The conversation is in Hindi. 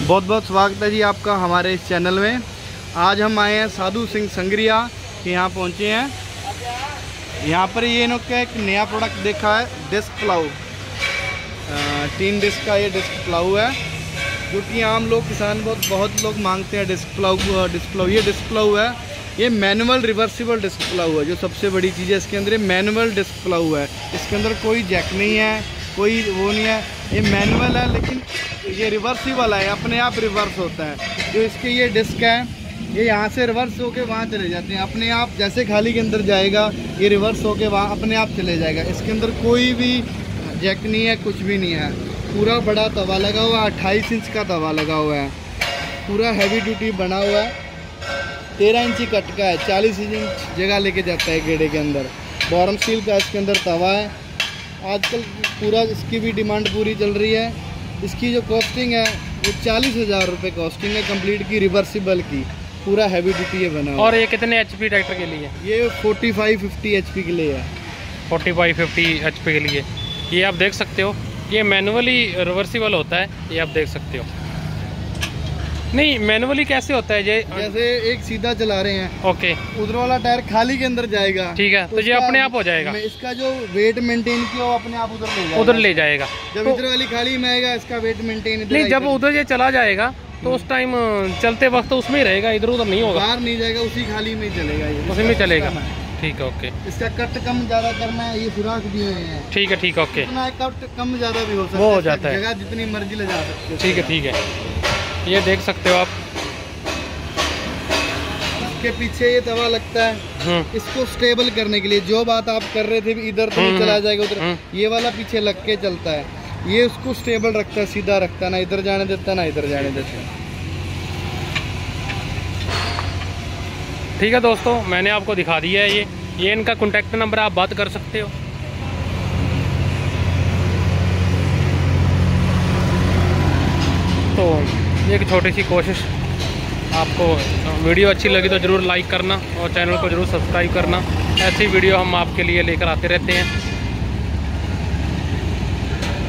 बहुत बहुत स्वागत है जी आपका हमारे इस चैनल में। आज हम आए हैं साधु सिंह संगरिया के यहाँ पहुँचे हैं। यहाँ पर ये इन्हों का एक नया प्रोडक्ट देखा है, डिस्क प्लाऊ। 3 डिस्क का ये डिस्क प्लाऊ है, जो कि आम लोग किसान बहुत लोग मांगते हैं डिस्क प्लाऊ। ये डिस्क प्लाऊ है, ये मैनुअल रिवर्सिबल डिस्क प्लाऊ है। जो सबसे बड़ी चीज़ है इसके अंदर, ये मैनुअल डिस्क प्लाऊ है। इसके अंदर कोई जैक नहीं है, कोई वो नहीं है, ये मैनुअल है, लेकिन ये रिवर्सिबल है, अपने आप रिवर्स होता है। जो इसके ये डिस्क है, ये यहाँ से रिवर्स होके वहाँ चले जाते हैं अपने आप। जैसे खाली के अंदर जाएगा ये रिवर्स होके वहाँ अपने आप चले जाएगा। इसके अंदर कोई भी जैक नहीं है, कुछ भी नहीं है। पूरा बड़ा तवा लगा हुआ है, 28 इंच का तवा लगा हुआ है, पूरा हैवी ड्यूटी बना हुआ है। 13 इंची कट का है, 40 इंच जगह लेके जाता है गेड़े के अंदर। बॉरम स्टील का इसके अंदर तवा है। आजकल पूरा इसकी भी डिमांड पूरी चल रही है। इसकी जो कॉस्टिंग है वो 40,000 रुपये कॉस्टिंग है कंप्लीट की, रिवर्सिबल की। पूरा हैवी ड्यूटी ये बना हुआ। और ये कितने HP ट्रैक्टर के लिए? ये 45-50 HP के लिए है। 45-50 HP के लिए ये आप देख सकते हो। ये मैनुअली रिवर्सिबल होता है, ये आप देख सकते हो। नहीं, मैनुअली कैसे होता है? जैसे एक सीधा चला रहे हैं, ओके, उधर वाला टायर खाली के अंदर जाएगा, ठीक है, तो ये अपने आप हो जाएगा। इसका जो वेट मेंटेन किया वो अपने आप उधर ले जाएगा। जब इधर वाली खाली में आएगा, इसका वेट मेंटेन नहीं, जब उधर ये चला जाएगा तो उस टाइम चलते वक्त उसमें ही रहेगा, इधर उधर नहीं होगा, बाहर नहीं जाएगा, उसी खाली में चलेगा, उसी में चलेगा। ठीक है, ओके। इसका कट कम ज्यादा करना है, ये सुराख दिए हुए हैं। ठीक है, ठीक है, ओके। इतना कट कम ज्यादा भी हो सकता है, वो हो जाता है, जगह जितनी मर्जी ले जा सकते हो। ठीक है, ठीक है, ये देख सकते हो आप। इसके पीछे ये तवा लगता है, इसको स्टेबल करने के लिए। जो बात आप कर रहे थे इधर तो नहीं चला जाएगा उधर, ये वाला पीछे लग के चलता है। ये उसको स्टेबल रखता है, सीधा रखता है, ना इधर जाने देता ना इधर जाने देता। ठीक है दोस्तों, मैंने आपको दिखा दिया है। ये इनका कॉन्टैक्ट नंबर, आप बात कर सकते हो। तो ये एक छोटी सी कोशिश। आपको वीडियो अच्छी लगी तो ज़रूर लाइक करना और चैनल को ज़रूर सब्सक्राइब करना। ऐसी वीडियो हम आपके लिए लेकर आते रहते हैं।